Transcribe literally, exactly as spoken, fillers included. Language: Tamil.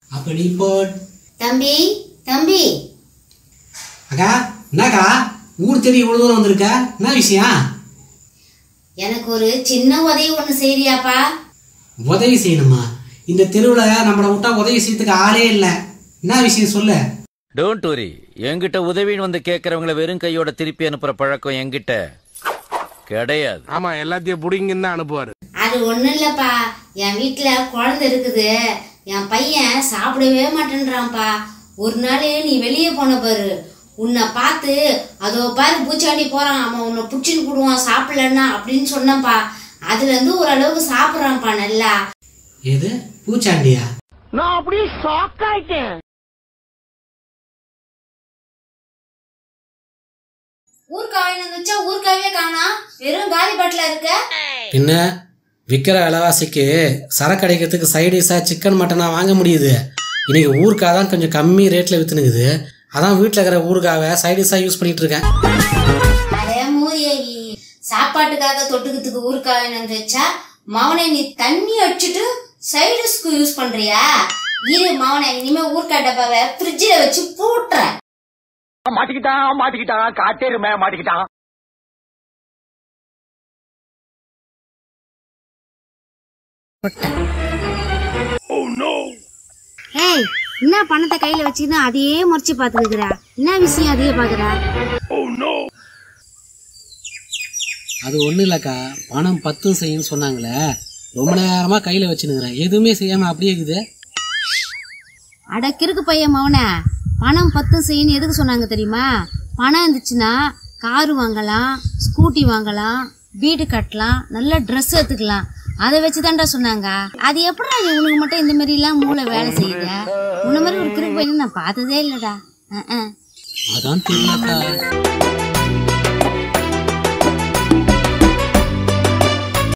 அப்ப நீ போ. தம்பி தம்பி. அக்கா என்னக்கா ஊர் தேடி இவ்வளவு தூரம் வந்திருக்க? என்ன விஷயம்? எனக்கு ஒரு சின்ன உதவி ஒண்ணு செய்யறியாப்பா? உதவி செய்யணுமா? இந்த தெருவுல நம்மள விட்டா உதவி செய்யறதுக்கு ஆளே இல்ல. என்ன விஷயம் சொல்லு. Don't worry. என்கிட்ட உதவின்னு வந்து கேட்கறவங்கள வெறும் கையோட திருப்பி அனுப்புற பழக்கம் என்கிட்ட கிடையாது. ஆமா, எல்லாத்தையும் புடிங்கன்னு தான் அனுப்புவாரு. அது ஒண்ணு இல்லப்பா, என் வீட்டுல குழந்தை இருக்குது. என் பையன் சாப்பிடவே மாட்டேன்றான்ப்பா. ஒரு நாள் நீ வெளியே போன பாரு, உன்னை பார்த்து அதோ பாரு பூச்சாண்டி போறான், அவன் உன்னை புடிச்சுன்னு போடுவான் சாப்பிடலன்னா அப்படின்னு சொன்னப்பா. அதுல இருந்து ஓரளவுக்கு சாப்பிடுறான்ப்பா நல்லா. எது பூச்சாண்டியா? நான் அப்படியே ஷாக் ஆயிட்டேன். ஊர்காய் வந்துச்சா ஊர்காவே காணா, வெறும் காலி பாட்டில இருக்க. பின்ன விற்கிற விலைவாசிக்கு சரக்கு அடைக்கிறதுக்கு சைடிஷா சிக்கன் மட்டனா வாங்க முடியுது. இன்னைக்கு ஊர்க்காய் தான் கொஞ்சம் கம்மி ரேட்ல வித்துனுக்குது. அதான் வீட்டில் இருக்கிற ஊர்காவை சைடிஷா யூஸ் பண்ணிட்டு இருக்கேன். அதே மூதேவி சாப்பாட்டுக்காக தொட்டுக்கிறதுக்கு ஊர்காய் வந்துச்சா மவனை நீ தண்ணி அடிச்சுட்டு சைடிஷ்க்கு யூஸ் பண்றியா? இரு மவனை, இனிமே ஊர்காய் டப்பாவை ஃப்ரிட்ஜில் வச்சு பூட்டுறேன். மாட்டிக்கிட்டான் மாட்டிக்கிட்டான் காட்டேருமே மாட்டிக்கிட்டான். ஏய், என்ன பணத்தை கையில வச்சுக்கிட்டு அதையே முறைச்சு பாத்துக்கிற? என்ன விஷயம் அதையே பாக்குற? அது ஒன்றும் இல்லைக்கா, பணம் பத்தும் செய்யுன்னு சொன்னாங்களே, ரொம்ப நேரமாக கையில் வச்சுனுக்கிறேன், எதுவுமே செய்யாமல் அப்படியே இருக்குது. அடக்கிருக்கு பையன் மவனை, பணம் பத்தும் செய்யணும் எதுக்கு சொன்னாங்க தெரியுமா? பணம் இருந்துச்சுன்னா காரு வாங்கலாம், ஸ்கூட்டி வாங்கலாம், வீடு கட்டலாம், நல்ல ட்ரெஸ் எடுத்துக்கலாம். அதை வச்சு தான்டா சொன்னாங்க. அது எப்படா நீ உனக்கு மட்டும் இந்த மாதிரி எல்லாம் மூளை வேலை செய்யுத? உன்ன மாதிரி ஒரு கிறுக்கு பையன் நான் பார்த்ததே இல்லடா. அதான் தெரியலக்கா.